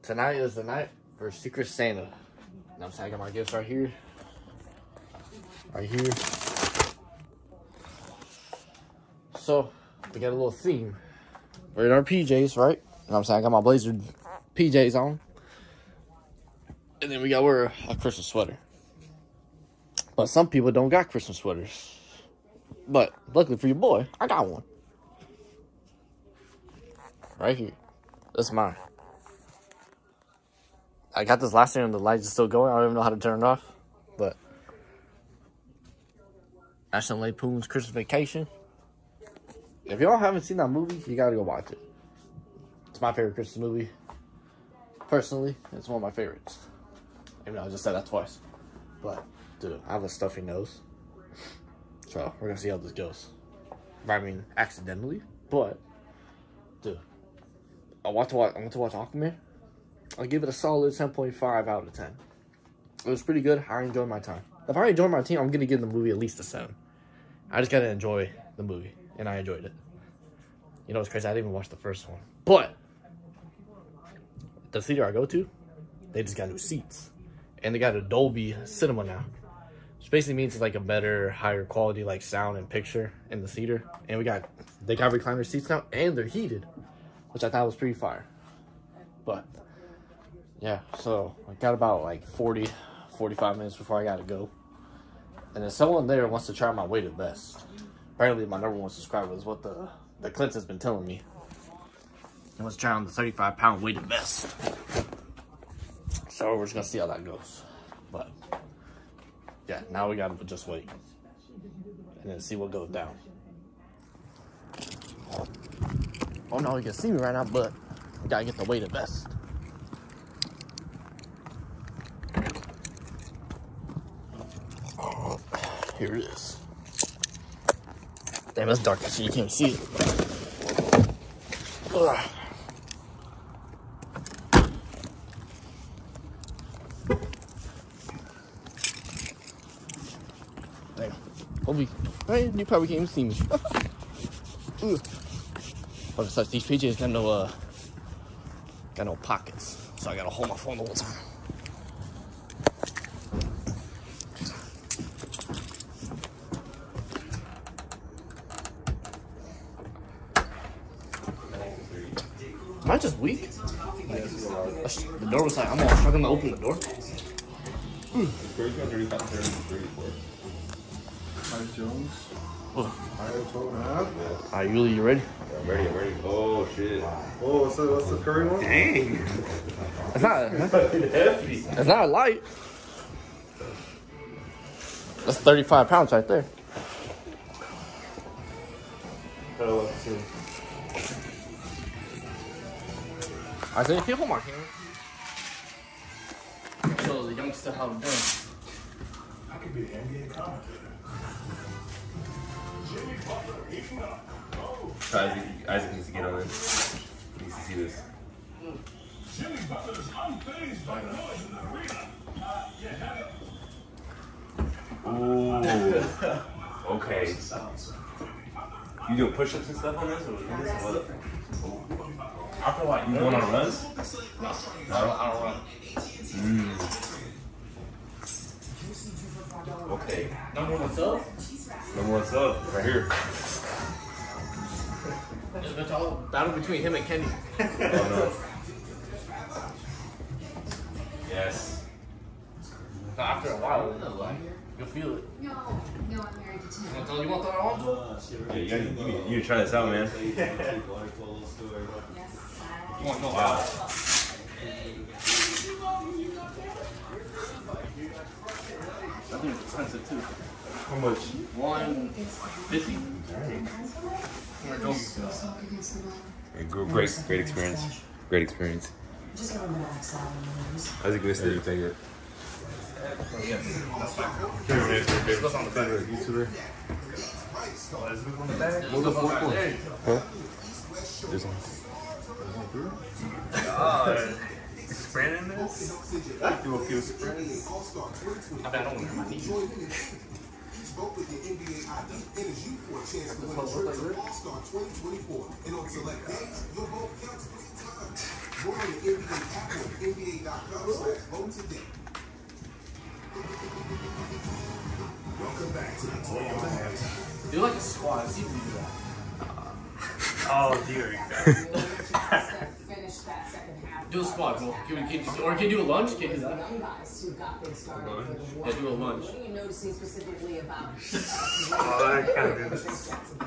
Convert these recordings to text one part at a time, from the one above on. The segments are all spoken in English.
Tonight is the night for Secret Santa. You know what I'm saying? I got my gifts right here. Right here. So, we got a little theme. We're in our PJs, right? You know what I'm saying? I got my Blazer PJs on. And then we got to wear a Christmas sweater. But some people don't got Christmas sweaters. But luckily for your boy, I got one. Right here. That's mine. I got this last year and the lights are still going. I don't even know how to turn it off. But National Lampoon's Christmas Vacation. If y'all haven't seen that movie, you gotta go watch it. It's my favorite Christmas movie. Personally, it's one of my favorites. Even though I just said that twice. But, dude, I have a stuffy nose. So, we're gonna see how this goes. I mean, accidentally. But, dude, I want to watch Aquaman. I'll give it a solid 10.5 out of 10. It was pretty good. I enjoyed my time. If I enjoyed my team, I'm gonna give the movie at least a 7. I just gotta enjoy the movie. And I enjoyed it. You know what's crazy? I didn't even watch the first one. But the theater I go to, they just got new seats. And they got a Dolby Cinema now. Which basically means it's like a better, higher quality like sound and picture in the theater. And they got recliner seats now and they're heated. Which I thought was pretty fire. But yeah, so I got about like 40, 45 minutes before I gotta go. And then someone there wants to try my weighted vest. Apparently, my #1 subscriber is what the Clint has been telling me. He wants to try on the 35-pound weighted vest. So we're just gonna see how that goes. But yeah, now we gotta just wait and then see what goes down. Oh no, you can see me right now, but we gotta get the weighted vest. Here it is. Damn, it's dark as shit. You can't see it. Ugh. Damn. Holy. Hey, you probably can't even see me. But besides, these PJs got no pockets. So I gotta hold my phone the whole time. Am I just weak? The door was like, I'm all struggling to open the door. Hi, Jones. Alright, Yuli, you ready? Yeah, I'm ready. Oh, shit. Oh, what's the curry one? Dang. It's not Heavy. it's not a light. That's 35 pounds right there. I said, can you hold my camera? Show the youngster how to do it. I could be an NBA commentator. Jimmy Butler, heating up. Isaac needs to get on this. He needs to see this. Jimmy Butler's unfazed by noise in the arena. Ooh. Okay. You doing push-ups and stuff on this? Or what? After what? You going on runs? I don't run. Okay. Number one sub? #1 sub, right here. It's a battle between him and Kenny. Oh no. Yes. After a while, you'll feel it. No, I'm married to Tim. You want to throw it on? Yeah, you need to try this out, man. Yes, You want to go? Wow. I think it's expensive too. How much? 150. Great experience. Great experience. just gotta relax out on the news. How's it good? Still take it. What's on the back? YouTuber. What's the fourth one? Huh? There's one. Sprint in this? Do a few sprints. I bet I don't wear my knees. Vote with the NBA ID enters you for a chance to win a trip to All-Star 2024. And on select days, your vote counts 3 times. Vote the NBA app or NBA.com/vote today. Welcome back to the Toyota Halftime. Do like a squat. See if you do that. Oh, dear. Finish that second half. Do a squat, bro. Can you do a lunge? Can you do that? Young guys who got things started for the war. Yeah, do a lunge. What are you noticing specifically about? Oh, I can't do this.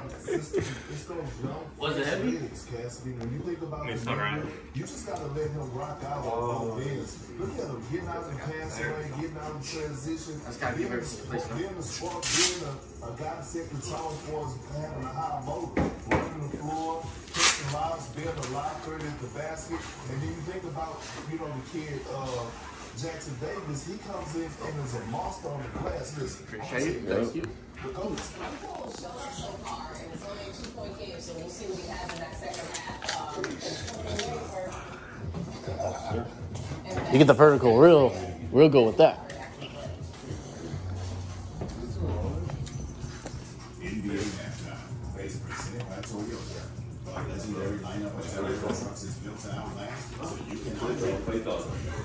Was it heavy? Cassidy, when you think about It's the all right. man, you just gotta let him rock out on both ends. Look at him getting out and pass away, getting out in transition. That's gotta give everything place now. Being a spark, being a guy that set the tone for us, having a high vote, running the floor, catching lives, being a locker at the basket. And then you think about, the kid, Jackson Davis, he comes in and is a monster on the glass. Listen, Appreciate it. Thank you. the coach. So far, and it's only a 2-point game, so we'll see what he has in that second half. You get the vertical real good with that. NBA halftime. Based presented by Toyota. Our legendary lineup of Toyota trucks is built to outlast, so you can Play thought.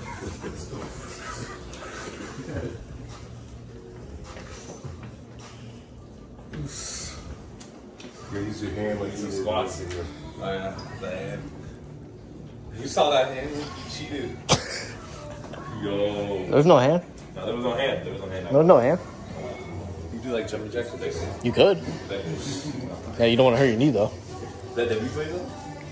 Yeah, use your hand like you Squats. in here. Oh, yeah. The hand. You saw that hand? You cheated. Yo. There's no hand. No, there was no hand. There was no hand. There's no hand. You do like jumping jacks with that. You could. That Yeah, you don't want to hurt your knee though. that replay though?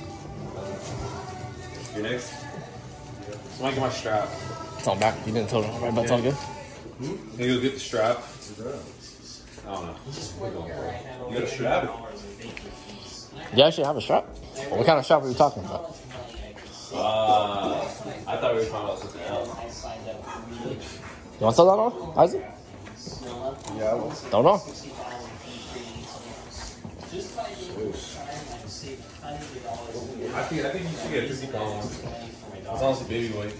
You're next. So I get my strap. It's on back. You didn't tell them. Right, but it's all good. Can you go get the strap? I don't know. You got a strap? You actually have a strap? What kind of strap are you talking about? I thought we were talking about something else. You want to throw that on, Isaac? Yeah, I will. Don't know. I think you should get a 50-pound one. It's honestly baby weight.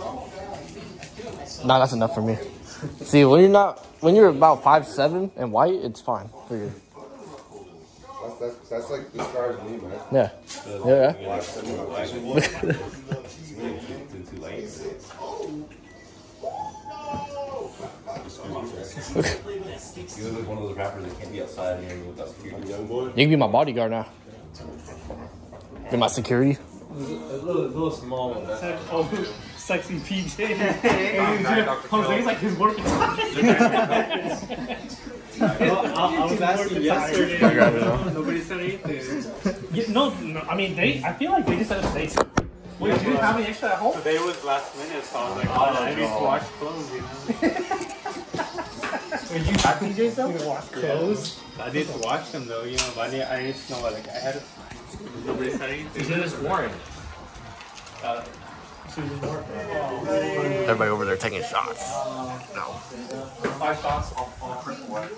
Nah, that's enough for me. See, when you're about 5'7" and white, it's fine for you. That's like describes me, man. Yeah. Yeah. You look like one of those rappers that can't be outside here without security. Young boy. You can be my bodyguard now. Be my security. A little small one. Oh, sexy PJ. Jose's like his working. I was asking yesterday. Nobody said anything. No, I mean I feel like they just said they. Wait, do you have any extra at home? Today was last minute, so I was like, oh, I need to wash clothes, you know. Wait, you have PJs though? Wash clothes? I did wash them though, you know, but I need to know, like, I had it. Nobody said anything. He's in this warrant. Everybody over there taking shots. No. 5 shots off first one.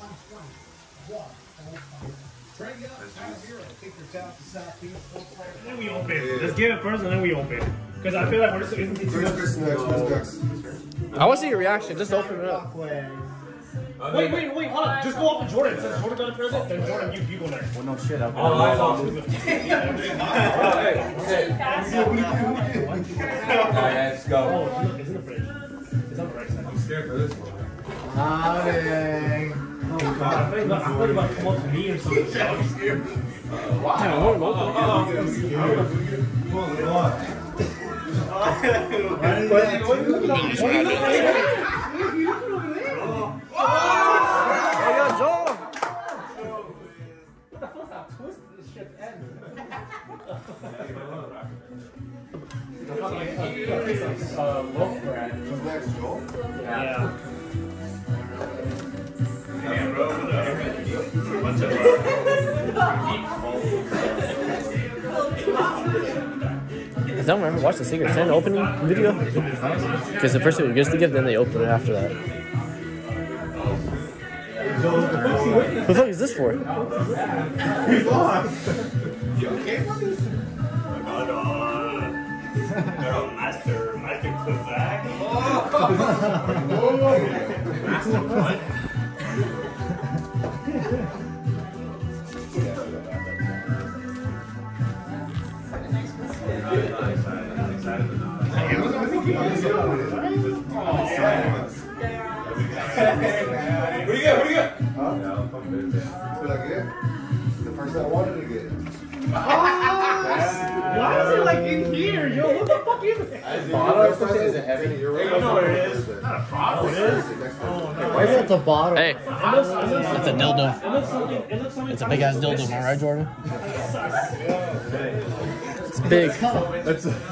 Then we open. Let's get it first and then we open. Because I feel like we're just isn't it too much. Who's next? I want to see your reaction. Just open it up. Wait, hold on. Just go off of Jordan. Since Jordan got a present, then Jordan, you go there. Well, no shit. All eyes on you. Let's go. Oh, look, it's in the fridge. It's on the right side. I'm scared for this one. Oh, God. I thought you were about to come up to me or something. Yeah. I don't remember. Watch the Secret Santa opening video. Because the first thing we get the gift, then they open it after that. What the fuck is this for? Master Kozak. What do you get? What do you get? What I get? The person I wanted to get. Why is it like in here? Yo, what the fuck is it? Is it heavy? You're right. You know where it is. Not a bottle. It is. Why is it at the bottom? Hey, it's a dildo. It looks something. It looks something. It's a big ass dildo, am I right, Jordan? It's big. That's a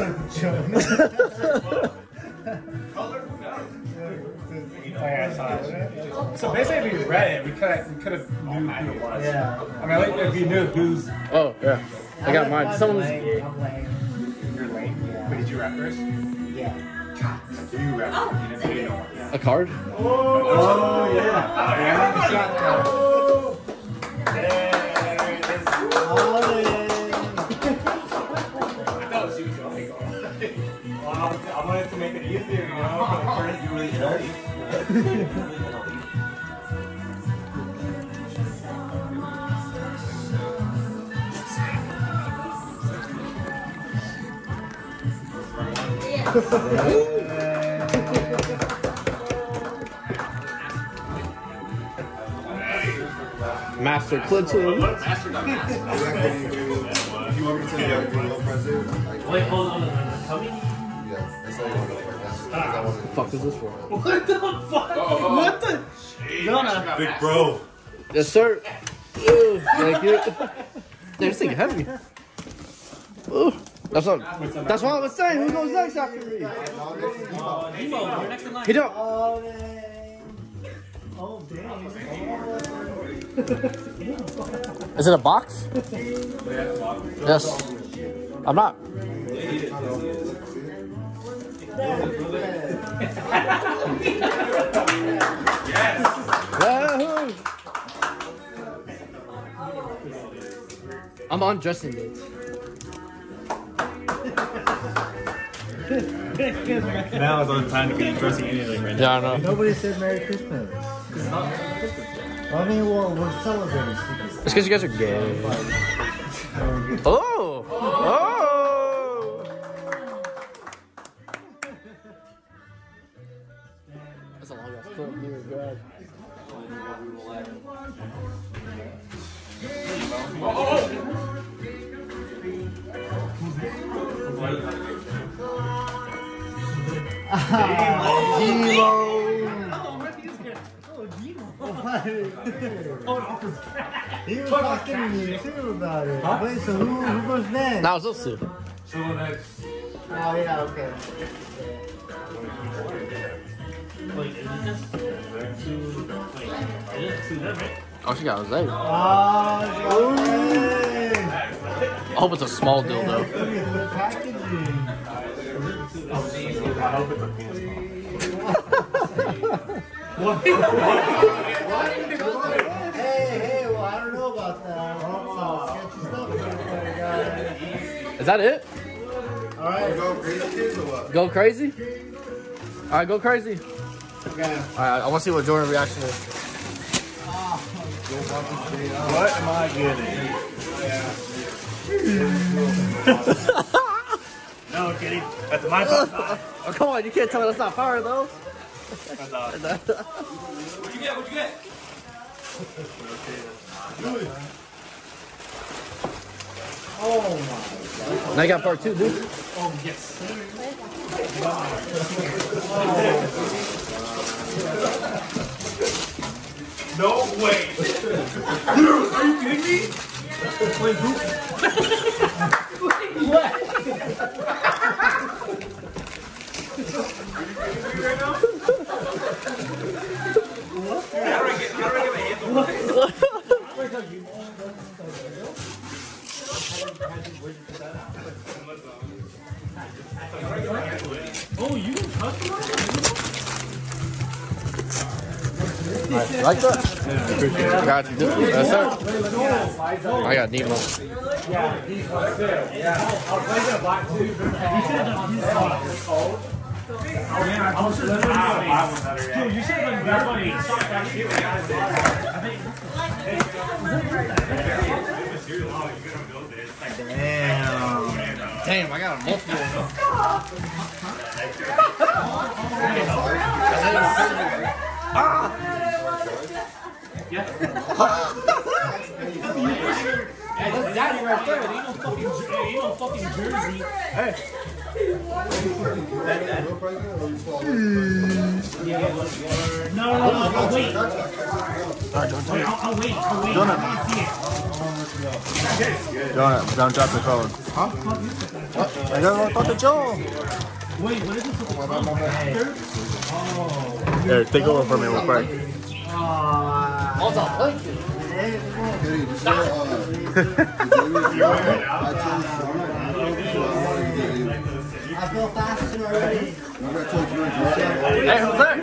So basically, if we read it, we could have knew who it was. Yeah. I mean, like, if you knew who's. Oh, yeah. I got mine. Someone's. You're lame. Yeah. But did you rap first? Yeah. You rap. You didn't say no. A card? Oh yeah. I wanted to make it easier, you know, for the first you really know. Master Clinton. If you want me to tell you how to do a little present, Wait, hold on. Tell me. yeah, that's all you want to know. That's what I wanted to Fuck is this for? What the fuck? What the? Big bro. Yes, sir. Ooh, thank you. Damn, this thing heavy. Ooh, that's what I was saying. Who goes next after me? He don't. Oh, man. Oh, damn. Is it a box? Yes. I'm not. Wahoo! I'm on dressing dates. Now is on time to be dressing anything right now. Yeah, I know. Nobody said Merry Christmas. I mean, well, we're celebrating. It's because you guys are gay. Oh! Oh! That's a long ass clip. Dear God. He was talking to me too about it. Wait, so who goes next? Now it's those two. So next. Oh, yeah, okay. Wait, is it just two? Wait, it is two then, right? Oh, she got Jose. Oh, I hope it's a small dildo. look at the packaging. I hope it's a penis. Hey, well, I don't know about that. Sketchy stuff here, guys. Is that it? All right. go crazy kids or what? Go crazy? Alright, go crazy. Okay. Alright, I want to see what Jordan's reaction is. What am I getting? No, kidding. That's my top five. Oh, come on, you can't tell me that's not fire though. That's awesome. What'd you get? What'd you get? Oh, my. Now you got part two, dude. Oh, yes. No way. Are you kidding me? Wait, who? What? Oh, you can customize it? You like that? Yeah, I got you. Yes, sir. I got Nemo. Yeah, these ones too. Yeah. I was thinking of black too. You should have done these ones. Yeah, I was just literally buy one better. Dude, you should have done that one. Damn. Damn, I got a multiple. Yeah. That's daddy right there. It ain't no fucking jersey. Hey. No, I'll wait. I'll wait. Don't drop the phone. Huh? I don't know the Joe. Wait, what is this? Here, take over for me real quick. What's up, blanket? I feel faster already. Hey, who's that?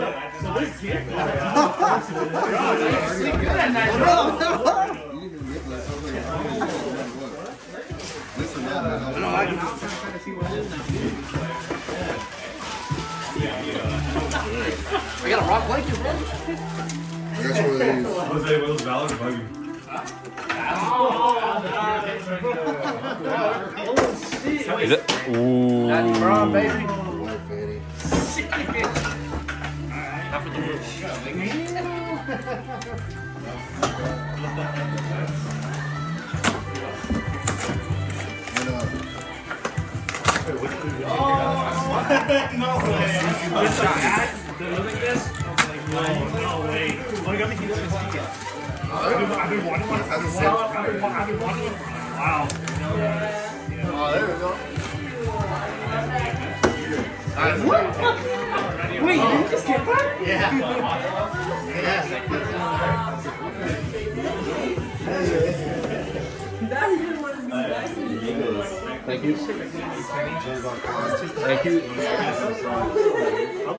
We got a rock blanket, bro. That's what it is. Jose, what was Valor bugging? Is it? Ooh. Daddy Brown, baby. No way. Look at this. No way. Oh, you got me keep up I've been wanting one. I've been wanting one. Wow. Oh, there we go. Wait, did you just get that? Yeah. Thank you. Thank you.